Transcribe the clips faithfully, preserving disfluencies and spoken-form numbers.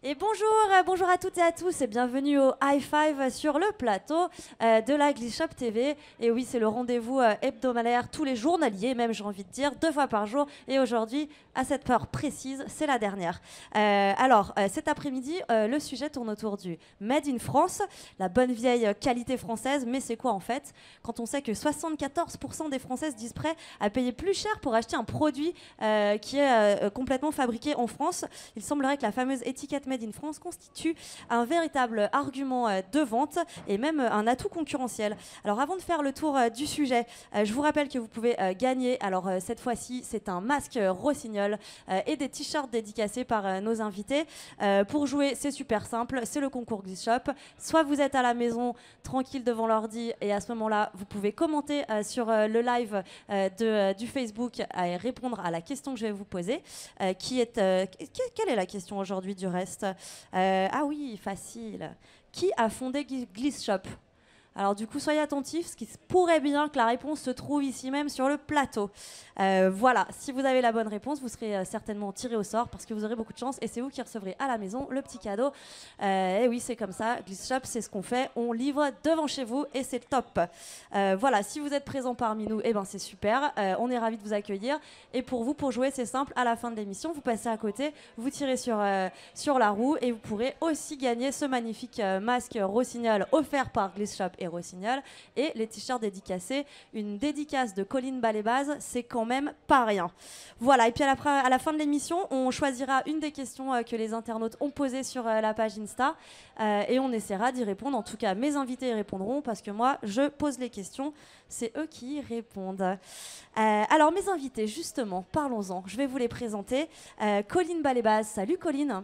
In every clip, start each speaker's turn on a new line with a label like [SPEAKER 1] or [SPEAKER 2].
[SPEAKER 1] Et bonjour, euh, bonjour à toutes et à tous et bienvenue au High Five sur le plateau euh, de la Glitch Shop T V. Et oui, c'est le rendez-vous euh, hebdomadaire, tous les journaliers même, j'ai envie de dire, deux fois par jour. Et aujourd'hui, à cette heure précise, c'est la dernière. Euh, alors, euh, cet après-midi, euh, le sujet tourne autour du Made in France, la bonne vieille qualité française. Mais c'est quoi en fait? Quand on sait que soixante-quatorze pour cent des Françaises disent prêts à payer plus cher pour acheter un produit euh, qui est euh, complètement fabriqué en France, il semblerait que la fameuse étiquette Made in France constitue un véritable argument euh, de vente et même euh, un atout concurrentiel. Alors avant de faire le tour euh, du sujet, euh, je vous rappelle que vous pouvez euh, gagner, alors euh, cette fois-ci c'est un masque euh, Rossignol euh, et des t-shirts dédicacés par euh, nos invités. Euh, pour jouer, c'est super simple, c'est le concours Glitch Shop. Soit vous êtes à la maison tranquille devant l'ordi et à ce moment-là vous pouvez commenter euh, sur euh, le live euh, de, euh, du Facebook et répondre à la question que je vais vous poser, euh, qui est euh, quelle est la question aujourd'hui du reste? Euh, ah oui, facile. Qui a fondé Glitch Shop? Alors du coup, soyez attentifs, ce qui se pourrait bien que la réponse se trouve ici même sur le plateau. Euh, voilà, si vous avez la bonne réponse, vous serez euh, certainement tiré au sort parce que vous aurez beaucoup de chance et c'est vous qui recevrez à la maison le petit cadeau. Euh, et oui, c'est comme ça, Glitch Shop, c'est ce qu'on fait, on livre devant chez vous et c'est top. Euh, voilà, si vous êtes présents parmi nous, eh ben c'est super, euh, on est ravis de vous accueillir. Et pour vous, pour jouer, c'est simple, à la fin de l'émission, vous passez à côté, vous tirez sur, euh, sur la roue et vous pourrez aussi gagner ce magnifique euh, masque Rossignol offert par Glitch Shop et Rossignol et les t-shirts dédicacés. Une dédicace de Colline Balébaz, c'est quand même pas rien. Voilà, et puis à la, à la fin de l'émission, on choisira une des questions euh, que les internautes ont posées sur euh, la page Insta euh, et on essaiera d'y répondre. En tout cas, mes invités y répondront parce que moi, je pose les questions, c'est eux qui y répondent. Euh, alors, mes invités, justement, parlons-en. Je vais vous les présenter. Euh, Colline Balébaz, salut Colline.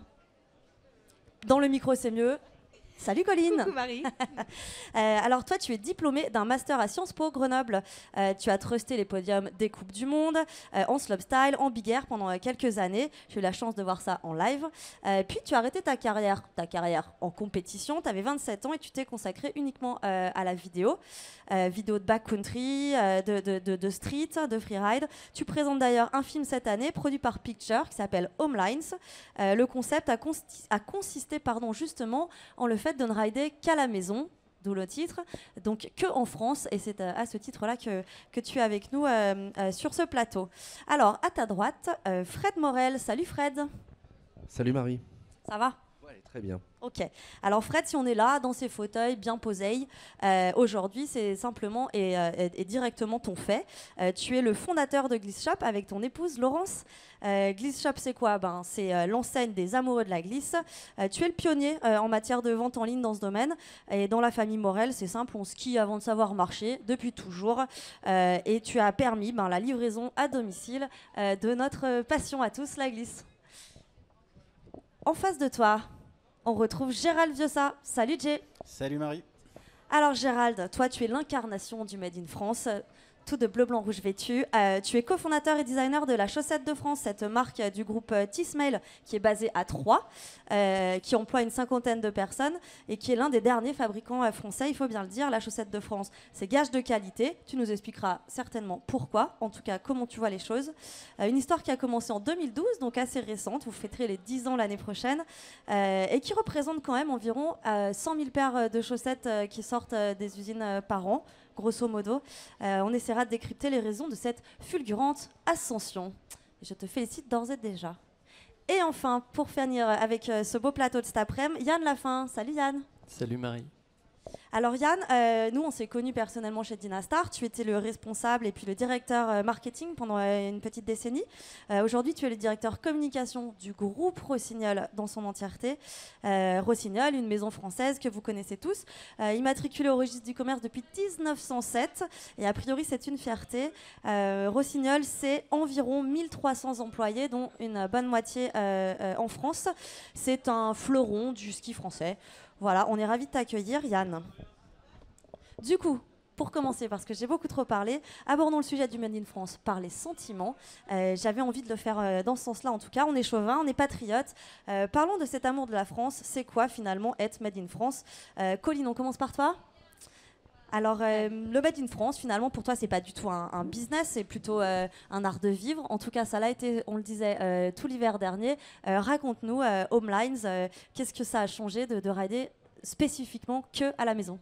[SPEAKER 1] Dans le micro, c'est mieux. Salut Colline.
[SPEAKER 2] Coucou Marie.
[SPEAKER 1] euh, alors toi, tu es diplômée d'un master à Sciences Po Grenoble. Euh, tu as trusté les podiums des Coupes du Monde, euh, en slopestyle, en big air pendant euh, quelques années. J'ai eu la chance de voir ça en live. Euh, puis tu as arrêté ta carrière, ta carrière en compétition. Tu avais vingt-sept ans et tu t'es consacrée uniquement euh, à la vidéo. Euh, vidéo de backcountry, euh, de, de, de, de street, de freeride. Tu présentes d'ailleurs un film cette année produit par Picture qui s'appelle Homelines. Euh, le concept a, consti- a consisté pardon, justement en le fait de ne rider qu'à la maison, d'où le titre, donc que en France, et c'est à, à ce titre-là que, que tu es avec nous euh, euh, sur ce plateau. Alors, à ta droite, euh, Fred Morel. Salut Fred.
[SPEAKER 3] Salut Marie.
[SPEAKER 1] Ça va?
[SPEAKER 3] Ouais, très bien.
[SPEAKER 1] Ok. Alors Fred, si on est là, dans ces fauteuils bien posés, euh, aujourd'hui, c'est simplement et, euh, et, et directement ton fait. Euh, tu es le fondateur de Glitch Shop avec ton épouse Laurence. Euh, Glitch Shop, c'est quoi? Ben, c'est euh, l'enseigne des amoureux de la glisse. Euh, tu es le pionnier euh, en matière de vente en ligne dans ce domaine. Et dans la famille Morel, c'est simple, on skie avant de savoir marcher depuis toujours. Euh, et tu as permis ben, la livraison à domicile euh, de notre passion à tous, la glisse. En face de toi, on retrouve Gérald Viossa. Salut Jay.
[SPEAKER 4] Salut Marie.
[SPEAKER 1] Alors Gérald, toi tu es l'incarnation du Made in France, tout de bleu, blanc, rouge vêtu. Euh, tu es cofondateur et designer de la Chaussette de France, cette marque euh, du groupe euh, T-Smail qui est basée à Troyes, euh, qui emploie une cinquantaine de personnes et qui est l'un des derniers fabricants euh, français, il faut bien le dire. La Chaussette de France, c'est gage de qualité. Tu nous expliqueras certainement pourquoi, en tout cas comment tu vois les choses. Euh, une histoire qui a commencé en deux mille douze, donc assez récente. Vous fêterez les dix ans l'année prochaine euh, et qui représente quand même environ euh, cent mille paires de chaussettes euh, qui sortent euh, des usines euh, par an. Grosso modo, euh, on essaiera de décrypter les raisons de cette fulgurante ascension. Je te félicite d'ores et déjà. Et enfin, pour finir avec euh, ce beau plateau de cet après-midi, Yann Lafin. Salut Yann.
[SPEAKER 5] Salut Marie.
[SPEAKER 1] Alors Yann, euh, nous on s'est connus personnellement chez Dynastar. Tu étais le responsable et puis le directeur euh, marketing pendant euh, une petite décennie. Euh, Aujourd'hui, tu es le directeur communication du groupe Rossignol dans son entièreté. Euh, Rossignol, une maison française que vous connaissez tous, euh, immatriculée au registre du commerce depuis mille neuf cent sept. Et a priori, c'est une fierté. Euh, Rossignol, c'est environ mille trois cents employés, dont une bonne moitié euh, euh, en France. C'est un fleuron du ski français. Voilà, on est ravis de t'accueillir, Yann. Du coup, pour commencer, parce que j'ai beaucoup trop parlé, abordons le sujet du Made in France par les sentiments. Euh, J'avais envie de le faire euh, dans ce sens-là, en tout cas. On est chauvin, on est patriote. Euh, parlons de cet amour de la France. C'est quoi, finalement, être Made in France? euh, Colline, on commence par toi? Alors, euh, le Made in France, finalement, pour toi, c'est pas du tout un, un business, c'est plutôt euh, un art de vivre. En tout cas, ça l'a été, on le disait, euh, tout l'hiver dernier. Euh, raconte-nous, euh, Homelines, euh, qu'est-ce que ça a changé de, de rider spécifiquement que à la maison?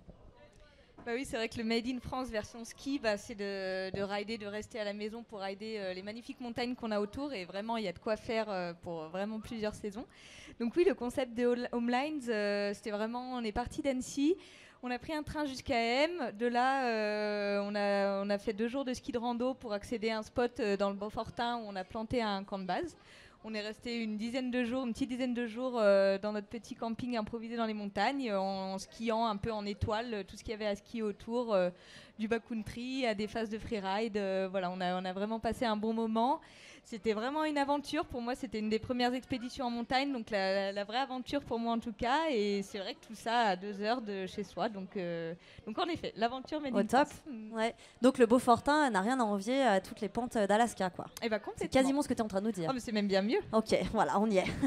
[SPEAKER 2] Bah oui, c'est vrai que le Made in France version ski, bah, c'est de, de rider, de rester à la maison pour rider euh, les magnifiques montagnes qu'on a autour. Et vraiment, il y a de quoi faire euh, pour vraiment plusieurs saisons. Donc oui, le concept de Homelines, euh, c'était vraiment, on est parti d'Annecy. On a pris un train jusqu'à M. De là, euh, on, a, on a fait deux jours de ski de rando pour accéder à un spot euh, dans le Beaufortin où on a planté un camp de base. On est resté une dizaine de jours, une petite dizaine de jours euh, dans notre petit camping improvisé dans les montagnes, en, en skiant un peu en étoile, tout ce qu'il y avait à skier autour, euh, du backcountry à des phases de freeride. Euh, voilà, on a, on a vraiment passé un bon moment. C'était vraiment une aventure. Pour moi, c'était une des premières expéditions en montagne, donc la, la, la vraie aventure pour moi en tout cas. Et c'est vrai que tout ça à deux heures de chez soi. Donc, euh, donc en effet, l'aventure Made
[SPEAKER 1] Au
[SPEAKER 2] in
[SPEAKER 1] top.
[SPEAKER 2] France.
[SPEAKER 1] Ouais. Donc le Beaufortin n'a rien à envier à toutes les pentes d'Alaska, quoi.
[SPEAKER 2] Et bah,
[SPEAKER 1] C'est quasiment ce que tu es en train de nous dire.
[SPEAKER 2] Oh, mais c'est même bien mieux.
[SPEAKER 1] Ok, voilà, on y est.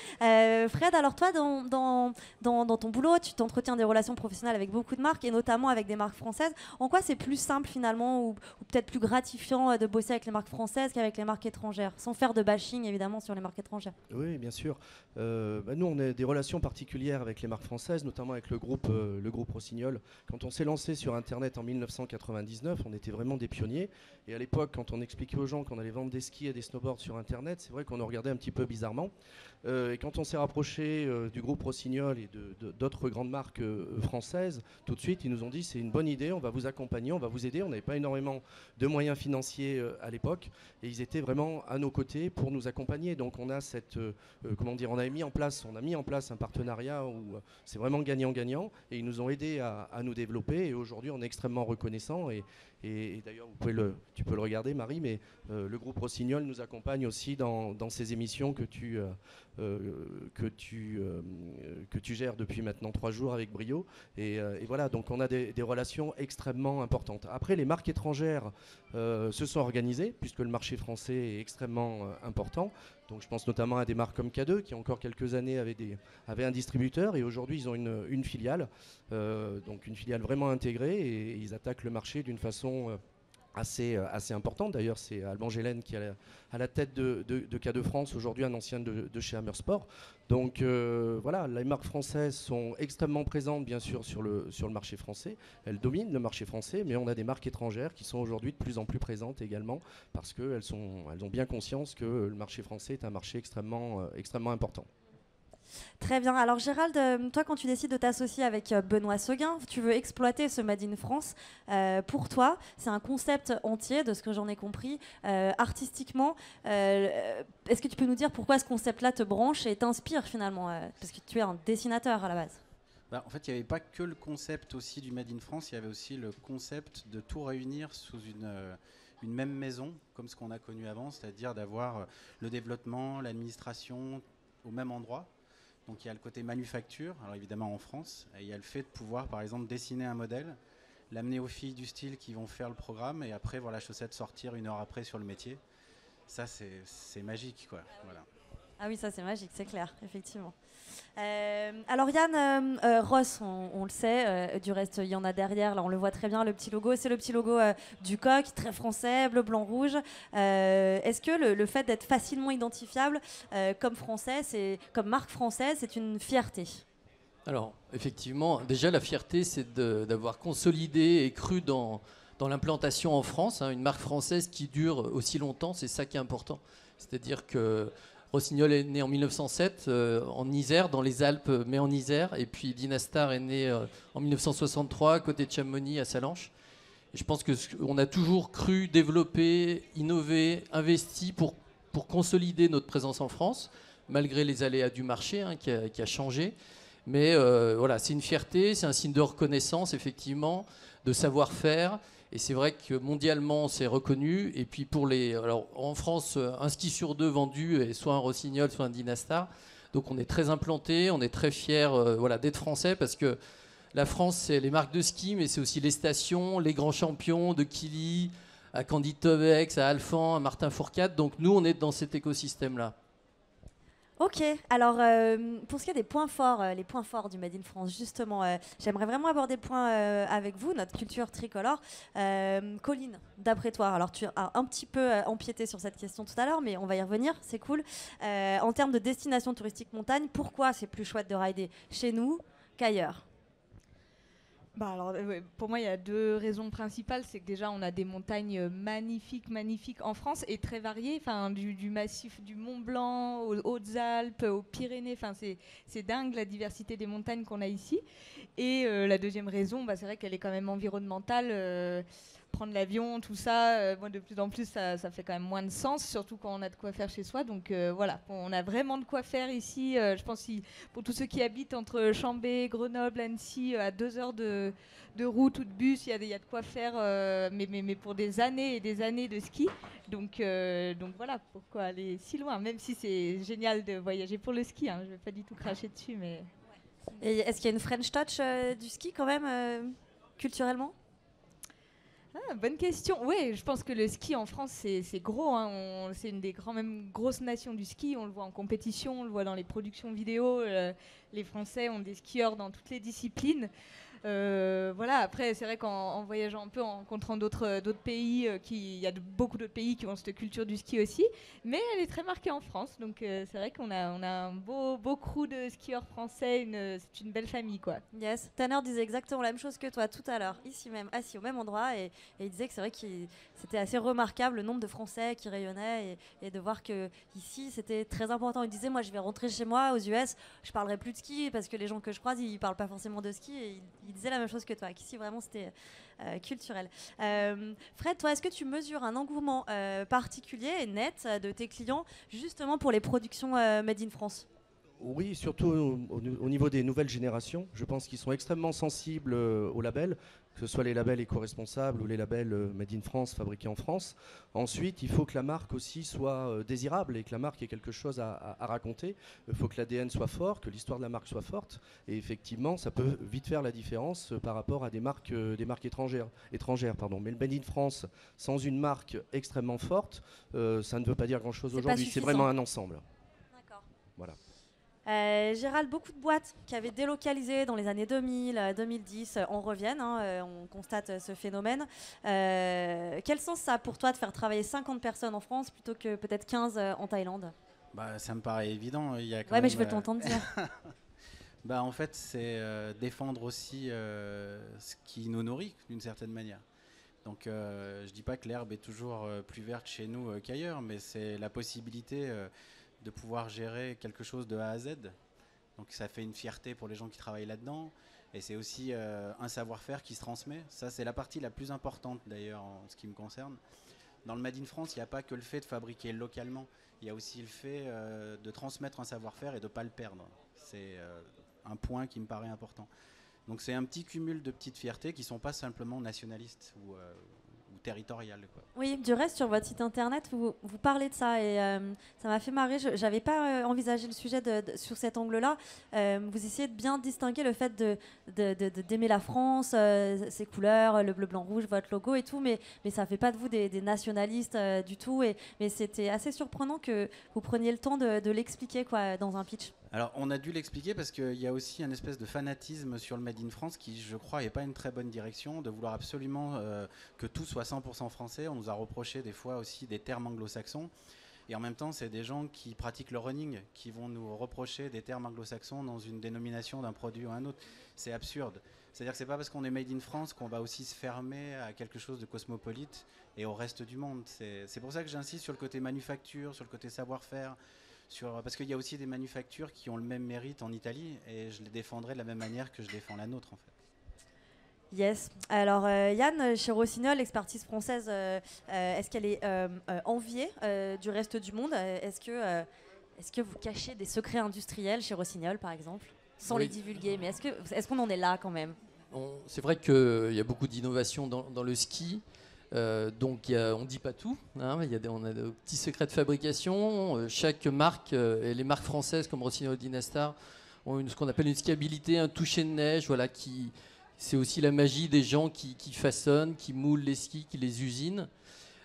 [SPEAKER 1] euh, Fred, alors toi, dans, dans, dans, dans ton boulot, tu t'entretiens des relations professionnelles avec beaucoup de marques, et notamment avec des marques françaises. En quoi c'est plus simple finalement, ou, ou peut-être plus gratifiant euh, de bosser avec les marques françaises qu'avec les marques étrangères, sans faire de bashing évidemment sur les marques étrangères?
[SPEAKER 3] Oui, bien sûr. Euh, bah, nous, on a des relations particulières avec les marques françaises, notamment avec le groupe, euh, le groupe Rossignol. Quand on s'est lancé sur Internet en mille neuf cent quatre-vingt-dix-neuf, on était vraiment des pionniers. Et à l'époque, quand on expliquait aux gens qu'on allait vendre des skis et des snowboards sur Internet, c'est vrai qu'on nous regardait un petit peu bizarrement. Euh, et quand on s'est rapproché euh, du groupe Rossignol et de, de, d'autres grandes marques euh, françaises, tout de suite, ils nous ont dit c'est une bonne idée, on va vous accompagner, on va vous aider. On n'avait pas énormément de moyens financiers euh, à l'époque, et ils étaient vraiment à nos côtés pour nous accompagner. Donc on a cette, euh, euh, comment dire, on a mis en place, on a mis en place un partenariat où euh, c'est vraiment gagnant-gagnant, et ils nous ont aidés à, à nous développer. Et aujourd'hui, on est extrêmement reconnaissants. Et, et, et d'ailleurs, vous pouvez le, tu peux le regarder, Marie, mais euh, le groupe Rossignol nous accompagne aussi dans, dans ces émissions que tu euh, Euh, que, tu, euh, que tu gères depuis maintenant trois jours avec brio. Et, euh, et voilà, donc on a des, des relations extrêmement importantes. Après, les marques étrangères euh, se sont organisées, puisque le marché français est extrêmement euh, important. Donc je pense notamment à des marques comme K deux, qui encore quelques années avaient, des, avaient un distributeur, et aujourd'hui ils ont une, une filiale, euh, donc une filiale vraiment intégrée, et, et ils attaquent le marché d'une façon... Euh, Assez, euh, assez importante. D'ailleurs, c'est Alban Gélène qui est à la, à la tête de, de, de K deux France, aujourd'hui un ancien de, de chez Hammer Sport. Donc euh, voilà, les marques françaises sont extrêmement présentes, bien sûr, sur le, sur le marché français. Elles dominent le marché français, mais on a des marques étrangères qui sont aujourd'hui de plus en plus présentes également, parce qu'elles sont, elles ont bien conscience que le marché français est un marché extrêmement, euh, extrêmement important.
[SPEAKER 1] Très bien. Alors Gérald, euh, toi quand tu décides de t'associer avec euh, Benoît Seguin, tu veux exploiter ce Made in France. Euh, pour toi, c'est un concept entier, de ce que j'en ai compris, euh, artistiquement. Euh, est-ce que tu peux nous dire pourquoi ce concept-là te branche et t'inspire finalement euh, parce que tu es un dessinateur à la base.
[SPEAKER 4] Bah, en fait, il n'y avait pas que le concept aussi du Made in France, il y avait aussi le concept de tout réunir sous une... Euh, une même maison, comme ce qu'on a connu avant, c'est-à-dire d'avoir le développement, l'administration au même endroit. Donc il y a le côté manufacture, alors évidemment en France, et il y a le fait de pouvoir par exemple dessiner un modèle, l'amener aux filles du style qui vont faire le programme, et après voir la chaussette sortir une heure après sur le métier. Ça c'est, c'est magique, quoi. Voilà.
[SPEAKER 1] Ah oui, ça c'est magique, c'est clair, effectivement. Euh, alors Yann, euh, euh, Ross, on, on le sait, euh, du reste il y en a derrière, là on le voit très bien, le petit logo, c'est le petit logo euh, du coq, très français, bleu, blanc, rouge. Euh, est-ce que le, le fait d'être facilement identifiable euh, comme français, c'est, comme marque française, c'est une fierté?
[SPEAKER 5] Alors effectivement, déjà la fierté c'est de, d'avoir consolidé et cru dans, dans l'implantation en France, hein, une marque française qui dure aussi longtemps, c'est ça qui est important. C'est-à-dire que Rossignol est né en mille neuf cent sept euh, en Isère, dans les Alpes, mais en Isère. Et puis Dynastar est né euh, en mille neuf cent soixante-trois, à côté de Chamonix, à Salanches. Et je pense qu'on a toujours cru, développé, innové, investi pour, pour consolider notre présence en France, malgré les aléas du marché hein, qui, a, qui a changé. Mais euh, voilà, c'est une fierté, c'est un signe de reconnaissance, effectivement, de savoir-faire. Et c'est vrai que mondialement, c'est reconnu. Et puis pour les, alors en France, un ski sur deux vendu est soit un Rossignol, soit un Dynastar. Donc on est très implanté, on est très fiers euh, voilà, d'être français parce que la France, c'est les marques de ski, mais c'est aussi les stations, les grands champions de Kili, à Candide Tovex, à Alphand, à Martin Fourcade. Donc nous, on est dans cet écosystème-là.
[SPEAKER 1] Ok, alors euh, pour ce qui est des points forts, euh, les points forts du Made in France, justement, euh, j'aimerais vraiment aborder le point euh, avec vous, notre culture tricolore. Euh, Colline, d'après toi, alors tu as un petit peu euh, empiété sur cette question tout à l'heure, mais on va y revenir, c'est cool. Euh, en termes de destination touristique montagne, pourquoi c'est plus chouette de rider chez nous qu'ailleurs ?
[SPEAKER 2] Bah alors, euh, ouais, pour moi, il y a deux raisons principales. C'est que déjà, on a des montagnes euh, magnifiques, magnifiques en France et très variées. Enfin, du, du massif du Mont Blanc aux Hautes-Alpes, aux Pyrénées. Enfin, c'est, c'est dingue la diversité des montagnes qu'on a ici. Et euh, la deuxième raison, bah, c'est vrai qu'elle est quand même environnementale. Euh, prendre l'avion, tout ça, euh, moi, de plus en plus, ça, ça fait quand même moins de sens, surtout quand on a de quoi faire chez soi. Donc euh, voilà, on a vraiment de quoi faire ici. Euh, je pense que pour tous ceux qui habitent entre Chambé, Grenoble, Annecy, euh, à deux heures de, de route ou de bus, il y, y a de quoi faire, euh, mais, mais, mais pour des années et des années de ski. Donc, euh, donc voilà, pourquoi aller si loin, même si c'est génial de voyager pour le ski. Hein, je ne vais pas du tout cracher dessus, mais...
[SPEAKER 1] Et est-ce qu'il y a une French touch euh, du ski quand même, euh, culturellement ?
[SPEAKER 2] Ah, bonne question. Oui, je pense que le ski en France, c'est, c'est gros. Hein. On, c'est une des grands, même grosses nations du ski. On le voit en compétition, on le voit dans les productions vidéo. Euh, les Français ont des skieurs dans toutes les disciplines. Euh, voilà. Après, c'est vrai qu'en en voyageant un peu, en rencontrant d'autres, d'autres pays, euh, qui, il y a de, beaucoup d'autres pays qui ont cette culture du ski aussi. Mais elle est très marquée en France. Donc, euh, c'est vrai qu'on a, on a un beau, beau crew de skieurs français. Une, c'est une belle famille, quoi.
[SPEAKER 1] Yes, Tanner disait exactement la même chose que toi tout à l'heure, ici même, assis au même endroit, et, et il disait que c'est vrai que c'était assez remarquable le nombre de Français qui rayonnaient, et, et de voir que ici c'était très important. Il disait, moi je vais rentrer chez moi aux U S, je parlerai plus de ski parce que les gens que je croise ils parlent pas forcément de ski, et il, il disait la même chose que toi, qu'ici vraiment c'était euh, culturel. Euh, Fred, toi, est-ce que tu mesures un engouement euh, particulier et net euh, de tes clients justement pour les productions euh, Made in France ?
[SPEAKER 3] Oui, surtout au, au- au niveau des nouvelles générations. Je pense qu'ils sont extrêmement sensibles euh, aux labels, que ce soit les labels éco-responsables ou les labels euh, Made in France, fabriqués en France. Ensuite, il faut que la marque aussi soit euh, désirable et que la marque ait quelque chose à, à- à raconter. Il faut que l'A D N soit fort, que l'histoire de la marque soit forte. Et effectivement, ça peut vite faire la différence euh, par rapport à des marques, euh, des marques étrangères. étrangères pardon. Mais le Made in France, sans une marque extrêmement forte, euh, ça ne veut pas dire grand-chose
[SPEAKER 1] C'est pas
[SPEAKER 3] aujourd'hui. C'est
[SPEAKER 1] suffisant.
[SPEAKER 3] vraiment un ensemble.
[SPEAKER 1] D'accord.
[SPEAKER 3] Voilà.
[SPEAKER 1] Euh, Gérald, beaucoup de boîtes qui avaient délocalisé dans les années deux mille, deux mille dix, euh, en reviennent, hein, euh, on constate euh, ce phénomène. Euh, quel sens ça a pour toi de faire travailler cinquante personnes en France plutôt que peut-être quinze euh, en Thaïlande ?
[SPEAKER 4] Bah, ça me paraît évident. Il y a quand
[SPEAKER 1] Ouais, mais
[SPEAKER 4] même,
[SPEAKER 1] je veux
[SPEAKER 4] euh,
[SPEAKER 1] t'entendre dire.
[SPEAKER 4] Bah, en fait, c'est euh, défendre aussi euh, ce qui nous nourrit d'une certaine manière. Donc, euh, je dis pas que l'herbe est toujours euh, plus verte chez nous euh, qu'ailleurs, mais c'est la possibilité euh, de pouvoir gérer quelque chose de A à Z. Donc, ça fait une fierté pour les gens qui travaillent là-dedans. Et c'est aussi euh, un savoir-faire qui se transmet. Ça, c'est la partie la plus importante d'ailleurs en ce qui me concerne. Dans le Made in France, il n'y a pas que le fait de fabriquer localement. Il y a aussi le fait euh, de transmettre un savoir-faire et de ne pas le perdre. C'est euh, un point qui me paraît important. Donc c'est un petit cumul de petites fiertés qui ne sont pas simplement nationalistes ou, euh, ou territoriales, quoi.
[SPEAKER 1] Oui, du reste, sur votre site internet, vous, vous parlez de ça et euh, ça m'a fait marrer. Je n'avais pas euh, envisagé le sujet de, de, sur cet angle-là. Euh, vous essayez de bien distinguer le fait de, de, de, de, d'aimer la France, euh, ses couleurs, le bleu, blanc, rouge, votre logo et tout, mais, mais ça ne fait pas de vous des, des nationalistes euh, du tout. Et, mais c'était assez surprenant que vous preniez le temps de, de l'expliquer quoi, dans un pitch.
[SPEAKER 4] Alors on a dû l'expliquer parce qu'il y a aussi un espèce de fanatisme sur le Made in France qui, je crois, n'est pas une très bonne direction, de vouloir absolument euh, que tout soit cent pour cent français. On nous a reproché des fois aussi des termes anglo-saxons. Et en même temps, c'est des gens qui pratiquent le running qui vont nous reprocher des termes anglo-saxons dans une dénomination d'un produit ou un autre. C'est absurde. C'est-à-dire que c'est pas parce qu'on est Made in France qu'on va aussi se fermer à quelque chose de cosmopolite et au reste du monde. C'est, c'est pour ça que j'insiste sur le côté manufacture, sur le côté savoir-faire. Sur, parce qu'il y a aussi des manufactures qui ont le même mérite en Italie et je les défendrai de la même manière que je défends la nôtre en fait.
[SPEAKER 1] Yes. Alors euh, Yann, chez Rossignol, l'expertise française, euh, euh, est-ce qu'elle est euh, euh, enviée euh, du reste du monde ? Est-ce que, euh, est-ce que vous cachez des secrets industriels chez Rossignol par exemple ? Sans
[SPEAKER 5] Oui.
[SPEAKER 1] les divulguer, mais est-ce, que, est-ce qu'on en est là quand même ?
[SPEAKER 5] On- c'est vrai qu'il y a beaucoup d'innovations dans, dans le ski. Euh, donc y a, on ne dit pas tout, hein, y a des, on a des petits secrets de fabrication. Euh, chaque marque, euh, et les marques françaises comme Rossignol, Dynastar, ont une, ce qu'on appelle une skiabilité, un toucher de neige. Voilà, qui, c'est aussi la magie des gens qui, qui façonnent, qui moulent les skis, qui les usinent.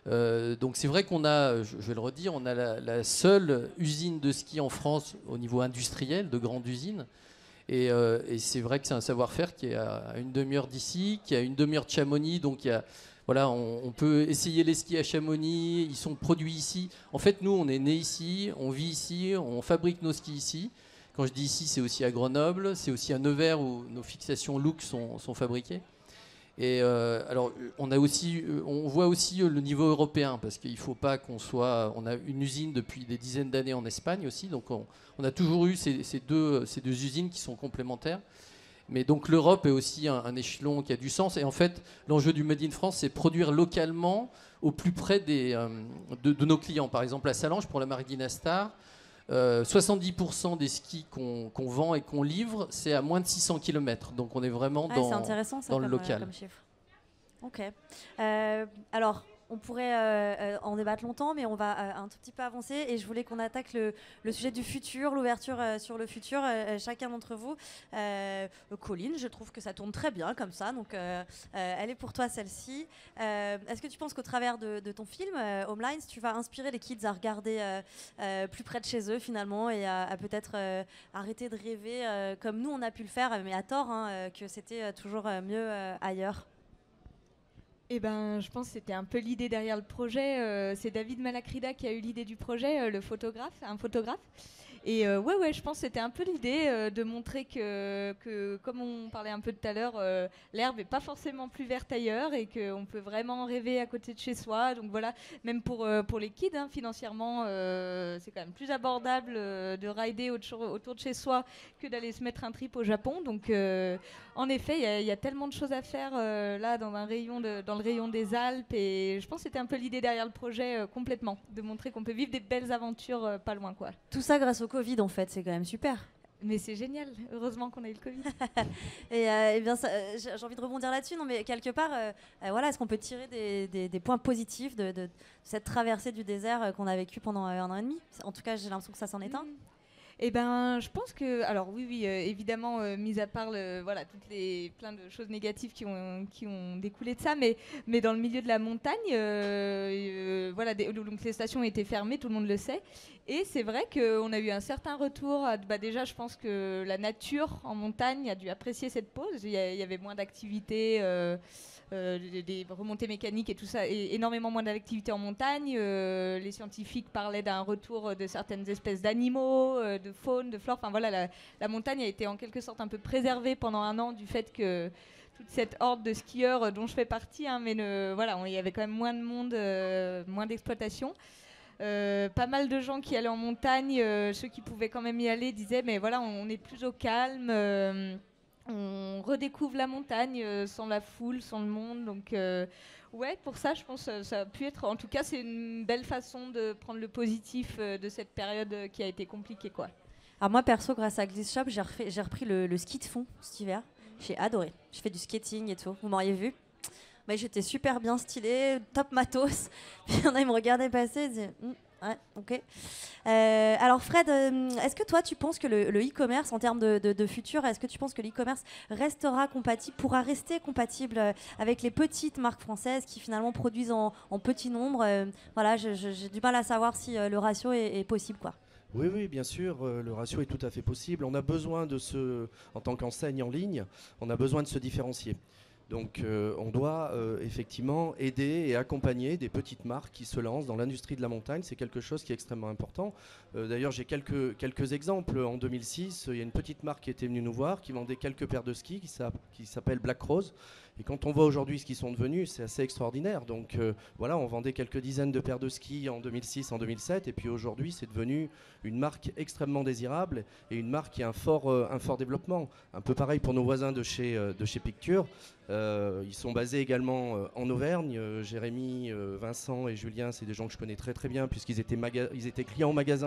[SPEAKER 5] Euh, donc c'est vrai qu'on a, je vais le redire, on a la, la seule usine de ski en France au niveau industriel, de grande usine. Et, euh, et c'est vrai que c'est un savoir-faire qui est à une demi-heure d'ici, qui est à une demi-heure de Chamonix. Donc il y a, voilà, on, on peut essayer les skis à Chamonix, ils sont produits ici. En fait, nous, on est nés ici, on vit ici, on fabrique nos skis ici. Quand je dis ici, c'est aussi à Grenoble, c'est aussi à Nevers où nos fixations Look sont, sont fabriquées. Et euh, alors, on a aussi, on voit aussi le niveau européen parce qu'il ne faut pas qu'on soit. On a une usine depuis des dizaines d'années en Espagne aussi, donc on, on a toujours eu ces, ces, deux, ces deux usines qui sont complémentaires. Mais donc l'Europe est aussi un, un échelon qui a du sens. Et en fait, l'enjeu du Made in France, c'est produire localement au plus près des, euh, de, de nos clients. Par exemple, à Salange, pour la marque Dynastar, euh, soixante-dix pour cent des skis qu'on qu'on vend et qu'on livre, c'est à moins de six cents kilomètres. Donc on est vraiment
[SPEAKER 1] Ah,
[SPEAKER 5] dans,
[SPEAKER 1] c'est intéressant, ça,
[SPEAKER 5] dans le
[SPEAKER 1] comme,
[SPEAKER 5] local.
[SPEAKER 1] comme chiffre. Ok. Euh, alors, on pourrait euh, euh, en débattre longtemps, mais on va euh, un tout petit peu avancer. Et je voulais qu'on attaque le, le sujet du futur, l'ouverture euh, sur le futur. Euh, chacun d'entre vous. Euh, Colline, je trouve que ça tourne très bien comme ça. Donc, euh, euh, elle est pour toi, celle-ci. Euh, Est-ce que tu penses qu'au travers de, de ton film, euh, Homelines, tu vas inspirer les kids à regarder euh, euh, plus près de chez eux, finalement, et à, à peut-être euh, arrêter de rêver, euh, comme nous, on a pu le faire, mais à tort, hein, euh, que c'était euh, toujours euh, mieux euh, ailleurs?
[SPEAKER 2] Eh ben, je pense que c'était un peu l'idée derrière le projet. Euh, c'est David Malacrida qui a eu l'idée du projet, euh, le photographe, un photographe. Et euh, ouais, ouais, je pense que c'était un peu l'idée euh, de montrer que, que, comme on parlait un peu tout à l'heure, euh, l'herbe n'est pas forcément plus verte ailleurs et qu'on peut vraiment rêver à côté de chez soi. Donc voilà, même pour, euh, pour les kids, hein, financièrement, euh, c'est quand même plus abordable euh, de rider autour, autour de chez soi que d'aller se mettre un trip au Japon. Donc euh, en effet, il y, y a tellement de choses à faire euh, là dans, un rayon de, dans le rayon des Alpes. Et je pense que c'était un peu l'idée derrière le projet euh, complètement, de montrer qu'on peut vivre des belles aventures euh, pas loin, quoi.
[SPEAKER 1] Tout ça grâce au Covid, en fait, c'est quand même super.
[SPEAKER 2] Mais c'est génial, heureusement qu'on a eu le Covid.
[SPEAKER 1] et, euh, et bien, ça, euh, j'ai j'ai envie de rebondir là-dessus, non, mais quelque part, euh, euh, voilà, est-ce qu'on peut tirer des, des, des points positifs de, de cette traversée du désert euh, qu'on a vécue pendant euh, un an et demi? En tout cas, j'ai l'impression que ça s'en est un.
[SPEAKER 2] Mmh. Eh ben, je pense que, alors oui, oui, euh, évidemment, euh, mis à part le, voilà, toutes les plein de choses négatives qui ont, qui ont découlé de ça, mais, mais dans le milieu de la montagne, euh, euh, voilà, des, donc les stations ont été fermées, tout le monde le sait, et c'est vrai qu'on a eu un certain retour. À, bah déjà, je pense que la nature en montagne a dû apprécier cette pause. Il y, y avait moins d'activités. Euh, Euh, des, des remontées mécaniques et tout ça, et énormément moins d'activités en montagne. Euh, les scientifiques parlaient d'un retour de certaines espèces d'animaux, euh, de faune, de flore. Enfin voilà, la, la montagne a été en quelque sorte un peu préservée pendant un an du fait que toute cette horde de skieurs euh, dont je fais partie, hein, mais ne, voilà, il y avait quand même moins de monde, euh, moins d'exploitation. Euh, pas mal de gens qui allaient en montagne, euh, ceux qui pouvaient quand même y aller disaient mais voilà, on, on est plus au calme. Euh, On redécouvre la montagne euh, sans la foule, sans le monde. Donc, euh, ouais, pour ça, je pense que ça a pu être. En tout cas, c'est une belle façon de prendre le positif euh, de cette période euh, qui a été compliquée, quoi.
[SPEAKER 1] Alors, moi, perso, grâce à Gliss Shop, j'ai, refait, j'ai repris le, le ski de fond cet hiver. J'ai adoré. Je fais du skating et tout. Vous m'auriez vu. Mais j'étais super bien stylée, top matos. Puis il y en a, ils me regardaient passer et disaient. Hm, ouais, ok. Euh, alors Fred, euh, est-ce que toi tu penses que le, le e-commerce en termes de, de, de futur, est-ce que tu penses que l'e-commerce restera compatible, pourra rester compatible euh, avec les petites marques françaises qui finalement produisent en, en petit nombre? euh, Voilà, je, je, j'ai du mal à savoir si euh, le ratio est, est possible, quoi.
[SPEAKER 3] Oui, oui, bien sûr, euh, le ratio est tout à fait possible. On a besoin de se, en tant qu'enseigne en ligne, on a besoin de se différencier. Donc euh, on doit euh, effectivement aider et accompagner des petites marques qui se lancent dans l'industrie de la montagne. C'est quelque chose qui est extrêmement important. Euh, d'ailleurs, j'ai quelques, quelques exemples. En deux mille six, il y a une petite marque qui était venue nous voir, qui vendait quelques paires de skis, qui, s'a- qui s'appelle Black Rose. Et quand on voit aujourd'hui ce qu'ils sont devenus, c'est assez extraordinaire. Donc euh, voilà, on vendait quelques dizaines de paires de skis en deux mille six, en deux mille sept. Et puis aujourd'hui, c'est devenu une marque extrêmement désirable et une marque qui a un fort, euh, un fort développement. Un peu pareil pour nos voisins de chez, euh, de chez Picture. Euh, ils sont basés également euh, en Auvergne. Euh, Jérémy, euh, Vincent et Julien, c'est des gens que je connais très très bien puisqu'ils étaient, maga- ils étaient clients au magasin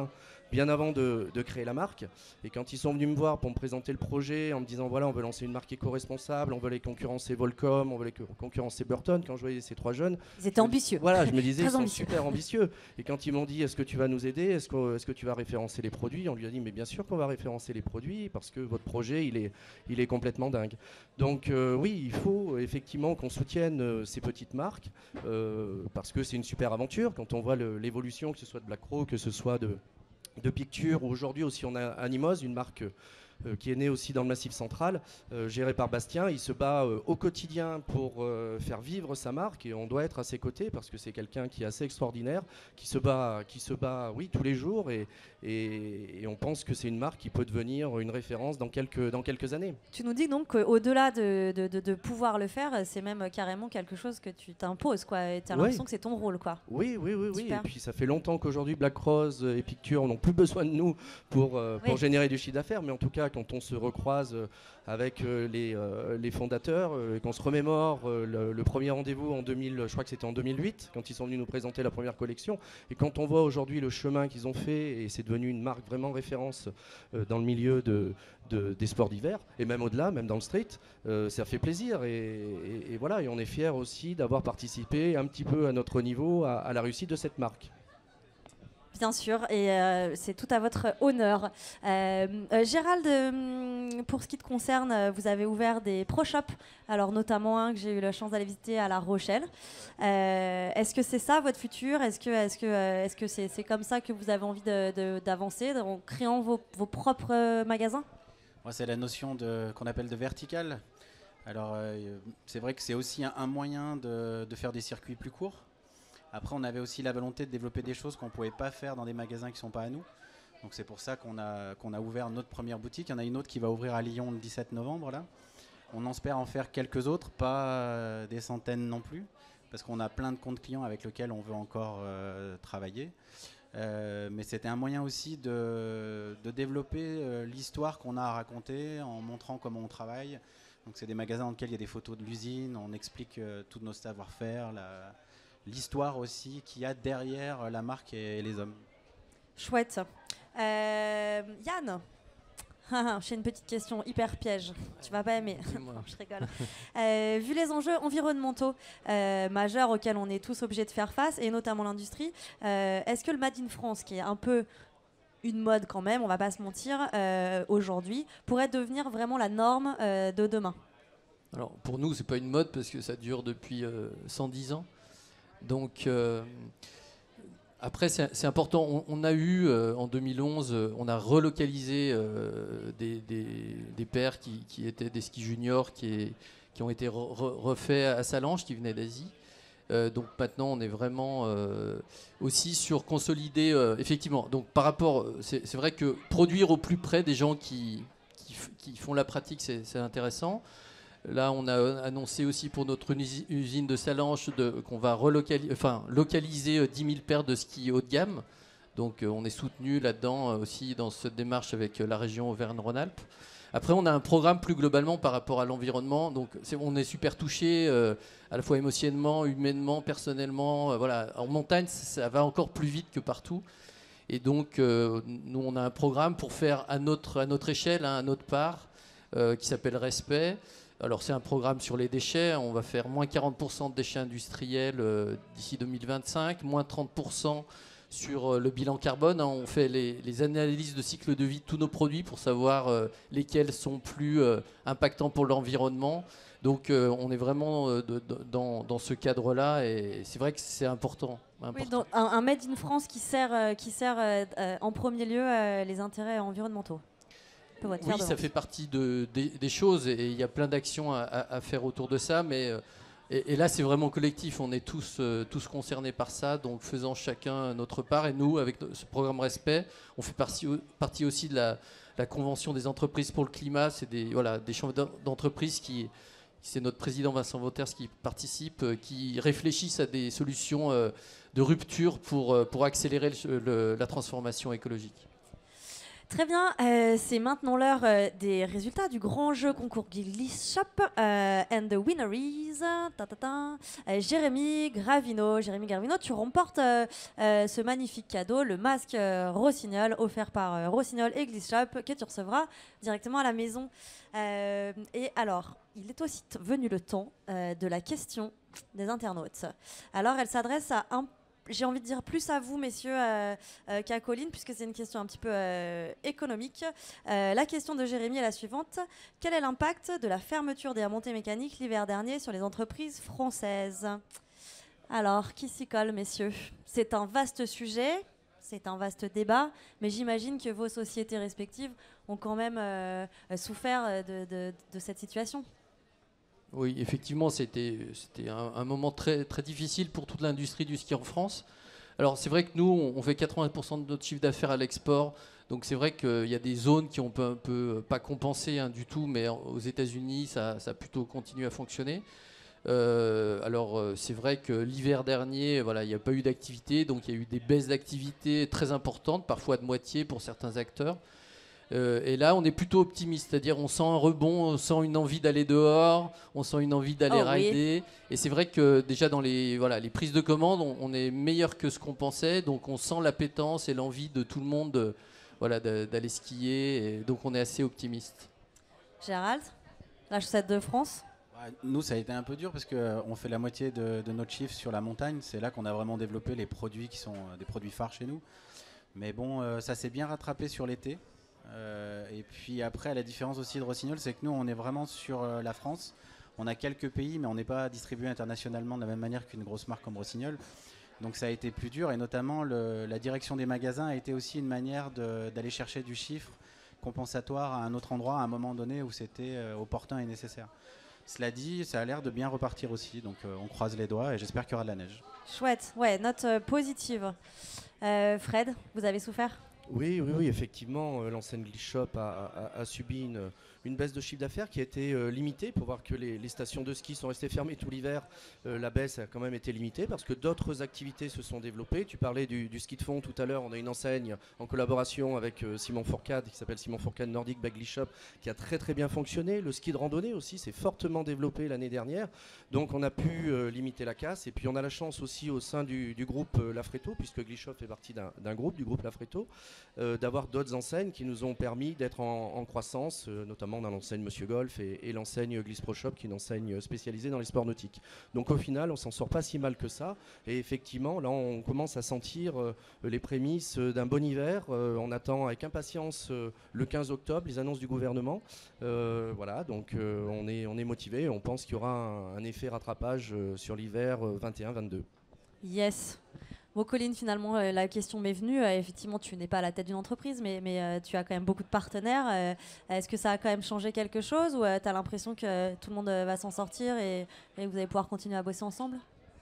[SPEAKER 3] bien avant de, de créer la marque. Et quand ils sont venus me voir pour me présenter le projet, en me disant voilà, on veut lancer une marque éco-responsable, on veut les concurrencer Volcom, on veut les concurrencer Burton, quand je voyais ces trois jeunes...
[SPEAKER 1] Ils étaient ambitieux.
[SPEAKER 3] Voilà, je me disais,
[SPEAKER 1] Très
[SPEAKER 3] ils sont
[SPEAKER 1] ambitieux.
[SPEAKER 3] super ambitieux. Et quand ils m'ont dit, est-ce que tu vas nous aider, est-ce que, est-ce que tu vas référencer les produits, on lui a dit, mais bien sûr qu'on va référencer les produits, parce que votre projet, il est, il est complètement dingue. Donc euh, oui, il faut effectivement qu'on soutienne euh, ces petites marques, euh, parce que c'est une super aventure. Quand on voit le, l'évolution, que ce soit de Black Crow, que ce soit de, de Picture, ou aujourd'hui aussi on a Animoz, une marque euh, qui est née aussi dans le Massif central, euh, gérée par Bastien. Il se bat euh, au quotidien pour euh, faire vivre sa marque, et on doit être à ses côtés, parce que c'est quelqu'un qui est assez extraordinaire, qui se bat, qui se bat oui, tous les jours, et, et, et on pense que c'est une marque qui peut devenir une référence dans quelques, dans quelques années.
[SPEAKER 1] Tu nous dis donc qu'au-delà de, de, de, de pouvoir le faire, c'est même carrément quelque chose que tu t'imposes, quoi, et tu as
[SPEAKER 3] Oui.
[SPEAKER 1] l'impression que c'est ton rôle, quoi.
[SPEAKER 3] Oui, oui, oui, oui.
[SPEAKER 1] Super.
[SPEAKER 3] Et puis ça fait longtemps qu'aujourd'hui Black Rose et Picture n'ont plus besoin de nous pour, euh, pour
[SPEAKER 1] Oui.
[SPEAKER 3] générer du chiffre d'affaires, mais en tout cas quand on se recroise euh, avec euh, les, euh, les fondateurs euh, et qu'on se remémore euh, le, le premier rendez-vous en deux mille, je crois que c'était en deux mille huit, quand ils sont venus nous présenter la première collection, et quand on voit aujourd'hui le chemin qu'ils ont fait, et c'est devenu une marque vraiment référence euh, dans le milieu de, de, des sports d'hiver, et même au-delà, même dans le street, euh, ça fait plaisir, et, et, et voilà, et on est fiers aussi d'avoir participé un petit peu à notre niveau à, à la réussite de cette marque.
[SPEAKER 1] Bien sûr, et euh, c'est tout à votre honneur. Euh, euh, Gérald, euh, pour ce qui te concerne, euh, vous avez ouvert des pro-shops, alors notamment un que j'ai eu la chance d'aller visiter à La Rochelle. Euh, est-ce que c'est ça votre futur? Est-ce que est-ce que euh, est-ce que c'est, c'est comme ça que vous avez envie de, de, d'avancer, de- en créant vos, vos propres euh, magasins?
[SPEAKER 4] Moi, c'est la notion de, qu'on appelle de vertical. Alors, euh, c'est vrai que c'est aussi un, un moyen de, de faire des circuits plus courts. Après, on avait aussi la volonté de développer des choses qu'on ne pouvait pas faire dans des magasins qui ne sont pas à nous. Donc c'est pour ça qu'on a, qu'on a ouvert notre première boutique. Il y en a une autre qui va ouvrir à Lyon le dix-sept novembre. Là. On espère en faire quelques autres, pas euh, des centaines non plus, parce qu'on a plein de comptes clients avec lesquels on veut encore euh, travailler. Euh, mais c'était un moyen aussi de, de développer euh, l'histoire qu'on a à raconter en montrant comment on travaille. Donc c'est des magasins dans lesquels il y a des photos de l'usine, on explique euh, tous nos savoir-faire, la, l'histoire aussi qu'il y a derrière la marque et, et les hommes.
[SPEAKER 1] Chouette. Euh, Yann, j'ai une petite question hyper piège. Tu vas pas aimer.
[SPEAKER 5] Dis-moi.
[SPEAKER 1] Non, je rigole. Euh, vu les enjeux environnementaux euh, majeurs auxquels on est tous obligés de faire face, et notamment l'industrie, euh, est-ce que le Made in France, qui est un peu une mode quand même, on va pas se mentir, euh, aujourd'hui, pourrait devenir vraiment la norme euh, de demain?
[SPEAKER 5] Alors pour nous, c'est pas une mode parce que ça dure depuis euh, cent dix ans. Donc euh, après, c'est, c'est important. On, on a eu euh, en deux mille onze, euh, on a relocalisé euh, des, des, des paires qui, qui étaient des skis juniors qui, est, qui ont été re, re, refaits à Salange, qui venaient d'Asie. Euh, donc maintenant, on est vraiment euh, aussi sur consolider. Euh, effectivement, donc par rapport, c'est, c'est vrai que produire au plus près des gens qui, qui, f- qui font la pratique, c'est, c'est intéressant. Là, on a annoncé aussi pour notre usi- usine de Salange de, qu'on va relocaliser, enfin, localiser euh, dix mille paires de skis haut de gamme. Donc euh, on est soutenu là-dedans euh, aussi dans cette démarche avec euh, la région Auvergne-Rhône-Alpes. Après, on a un programme plus globalement par rapport à l'environnement. Donc c'est, on est super touché euh, à la fois émotionnellement, humainement, personnellement. Euh, voilà. En montagne, ça, ça va encore plus vite que partout. Et donc, euh, nous, on a un programme pour faire à notre, à notre échelle, hein, à notre part, euh, qui s'appelle Respect. Alors c'est un programme sur les déchets, on va faire moins quarante pour cent de déchets industriels euh, d'ici deux mille vingt-cinq, moins trente pour cent sur euh, le bilan carbone. Hein. On fait les, les analyses de cycle de vie de tous nos produits pour savoir euh, lesquels sont plus euh, impactants pour l'environnement. Donc euh, on est vraiment euh, de, de, dans, dans ce cadre-là et c'est vrai que c'est important. important.
[SPEAKER 1] Oui, donc un, un Made in France qui sert, euh, qui sert euh, euh, en premier lieu euh, les intérêts environnementaux.
[SPEAKER 5] Oui, ça fait partie de, des, des choses et il y a plein d'actions à, à, à faire autour de ça, mais et, et là c'est vraiment collectif, on est tous, euh, tous concernés par ça, donc faisant chacun notre part. Et nous, avec ce programme Respect, on fait partie, partie aussi de la, la Convention des entreprises pour le climat, c'est des, voilà, des chambres d'entreprise qui, c'est notre président Vincent Vauters qui participe, euh, qui réfléchissent à des solutions euh, de rupture pour, pour accélérer le, le, la transformation écologique.
[SPEAKER 1] Très bien, euh, c'est maintenant l'heure euh, des résultats du grand jeu concours Gliss Shop. Euh, and the winner is ta, ta, ta, euh, Jérémy Gravino. Jérémy Gravino, tu remportes euh, euh, ce magnifique cadeau, le masque euh, Rossignol, offert par euh, Rossignol et Gliss Shop, que tu recevras directement à la maison. Euh, et alors, il est aussi t- venu le temps euh, de la question des internautes. Alors, elle s'adresse à un j'ai envie de dire plus à vous, messieurs, euh, euh, qu'à Colline, puisque c'est une question un petit peu euh, économique. Euh, la question de Jérémy est la suivante. Quel est l'impact de la fermeture des remontées mécaniques l'hiver dernier sur les entreprises françaises? Alors, qui s'y colle, messieurs? C'est un vaste sujet, c'est un vaste débat, mais j'imagine que vos sociétés respectives ont quand même euh, souffert de, de, de cette situation.
[SPEAKER 5] Oui, effectivement, c'était c'était un, un moment très, très difficile pour toute l'industrie du ski en France. Alors, c'est vrai que nous, on, on fait quatre-vingts pour cent de notre chiffre d'affaires à l'export. Donc, c'est vrai qu'il y a des zones qui ont un peu, pas compensé hein, du tout, mais aux États-Unis, ça, ça a plutôt continué à fonctionner. Euh, alors, euh, c'est vrai que l'hiver dernier, voilà, il n'y a pas eu d'activité. Donc, il y a eu des baisses d'activité très importantes, parfois de moitié pour certains acteurs. Euh, et là, on est plutôt optimiste, c'est-à-dire on sent un rebond, on sent une envie d'aller dehors, on sent une envie d'aller
[SPEAKER 1] oh,
[SPEAKER 5] rider.
[SPEAKER 1] Oui.
[SPEAKER 5] Et c'est vrai que déjà dans les, voilà, les prises de commande, on, on est meilleur que ce qu'on pensait, donc on sent l'appétence et l'envie de tout le monde de, voilà, de, d'aller skier, et donc on est assez optimiste.
[SPEAKER 1] Gérald, la chaussette de France.
[SPEAKER 4] Nous, ça a été un peu dur parce qu'on fait la moitié de, de notre chiffre sur la montagne. C'est là qu'on a vraiment développé les produits qui sont des produits phares chez nous. Mais bon, euh, ça s'est bien rattrapé sur l'été. Euh, et puis après, la différence aussi de Rossignol, c'est que nous, on est vraiment sur euh, la France. On a quelques pays, mais on n'est pas distribué internationalement de la même manière qu'une grosse marque comme Rossignol. Donc ça a été plus dur, et notamment le, la direction des magasins a été aussi une manière de, d'aller chercher du chiffre compensatoire à un autre endroit à un moment donné où c'était euh, opportun et nécessaire. Cela dit, ça a l'air de bien repartir aussi, donc euh, on croise les doigts et j'espère qu'il y aura de la neige.
[SPEAKER 1] Chouette, ouais, note euh, positive. Euh, Fred, vous avez souffert ?
[SPEAKER 3] Oui, oui, oui, effectivement, euh, l'enseigne Gliss Shop a, a, a subi une, une baisse de chiffre d'affaires qui a été euh, limitée. Pour voir que les, les stations de ski sont restées fermées tout l'hiver, euh, la baisse a quand même été limitée parce que d'autres activités se sont développées. Tu parlais du, du ski de fond tout à l'heure. On a une enseigne en collaboration avec euh, Simon Fourcade qui s'appelle Simon Fourcade Nordic Bag Gliss Shop qui a très très bien fonctionné. Le ski de randonnée aussi s'est fortement développé l'année dernière. Donc on a pu euh, limiter la casse. Et puis on a la chance aussi au sein du, du groupe euh, Lafreto, puisque Gliss Shop fait partie d'un, d'un groupe, du groupe Lafreto, Euh, d'avoir d'autres enseignes qui nous ont permis d'être en, en croissance, euh, notamment dans l'enseigne Monsieur Golf et, et l'enseigne Gliss Pro Shop, qui est une enseigne spécialisée dans les sports nautiques. Donc au final, on s'en sort pas si mal que ça. Et effectivement, là, on commence à sentir euh, les prémices euh, d'un bon hiver. Euh, on attend avec impatience euh, le quinze octobre, les annonces du gouvernement. Euh, voilà, donc euh, on est, on est motivé. On pense qu'il y aura un, un effet rattrapage euh, sur l'hiver euh, vingt et un vingt-deux.
[SPEAKER 1] Yes. Bon, Colline, finalement, euh, la question m'est venue. Euh, effectivement, tu n'es pas à la tête d'une entreprise, mais, mais euh, tu as quand même beaucoup de partenaires. Euh, est-ce que ça a quand même changé quelque chose ou euh, tu as l'impression que tout le monde euh, va s'en sortir et, et vous allez pouvoir continuer à bosser ensemble?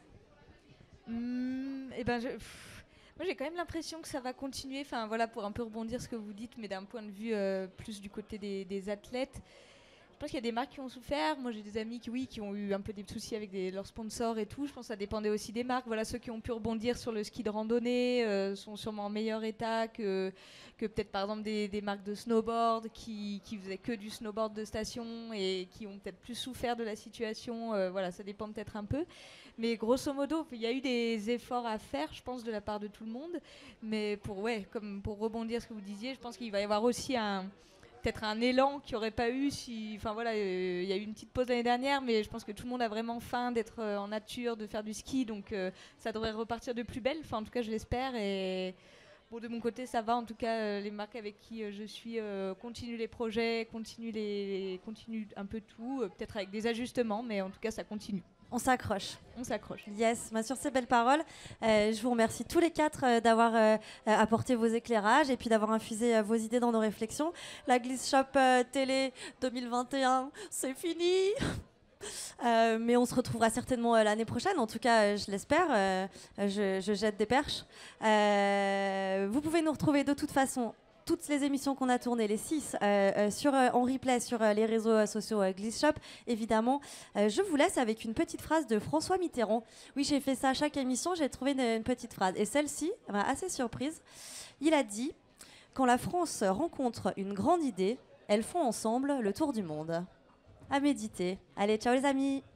[SPEAKER 2] Mmh, et ben je, pff, moi j'ai quand même l'impression que ça va continuer. Enfin voilà, pour un peu rebondir ce que vous dites, mais d'un point de vue euh, plus du côté des, des athlètes. Je pense qu'il y a des marques qui ont souffert. Moi, j'ai des amis qui, oui, qui ont eu un peu des soucis avec des, leurs sponsors et tout. Je pense que ça dépendait aussi des marques. Voilà, ceux qui ont pu rebondir sur le ski de randonnée euh, sont sûrement en meilleur état que, que peut-être, par exemple, des, des marques de snowboard qui, qui faisaient que du snowboard de station et qui ont peut-être plus souffert de la situation. Euh, voilà, ça dépend peut-être un peu. Mais grosso modo, il y a eu des efforts à faire, je pense, de la part de tout le monde. Mais pour, ouais, comme pour rebondir ce que vous disiez, je pense qu'il va y avoir aussi un... peut-être un élan qu'il n'y aurait pas eu si... Enfin voilà, il euh, y a eu une petite pause l'année dernière, mais je pense que tout le monde a vraiment faim d'être euh, en nature, de faire du ski, donc euh, ça devrait repartir de plus belle, enfin en tout cas je l'espère, et bon, de mon côté ça va, en tout cas euh, les marques avec qui euh, je suis euh, continuent les projets, continuent, les, continuent un peu tout, euh, peut-être avec des ajustements, mais en tout cas ça continue.
[SPEAKER 1] On s'accroche.
[SPEAKER 2] On s'accroche.
[SPEAKER 1] Yes, bah sur ces belles paroles, euh, je vous remercie tous les quatre euh, d'avoir euh, apporté vos éclairages et puis d'avoir infusé euh, vos idées dans nos réflexions. La Gliss Shop euh, Télé deux mille vingt et un, c'est fini. Euh, mais on se retrouvera certainement euh, l'année prochaine, en tout cas euh, je l'espère, euh, je, je jette des perches. Euh, vous pouvez nous retrouver de toute façon toutes les émissions qu'on a tournées, les six, euh, euh, sur, euh, en replay sur euh, les réseaux euh, sociaux euh, Gliss Shop, évidemment. Euh, je vous laisse avec une petite phrase de François Mitterrand. Oui, j'ai fait ça à chaque émission, j'ai trouvé une, une petite phrase. Et celle-ci m'a assez surprise. Il a dit Quand la France rencontre une grande idée, elles font ensemble le tour du monde. À méditer. Allez, ciao les amis!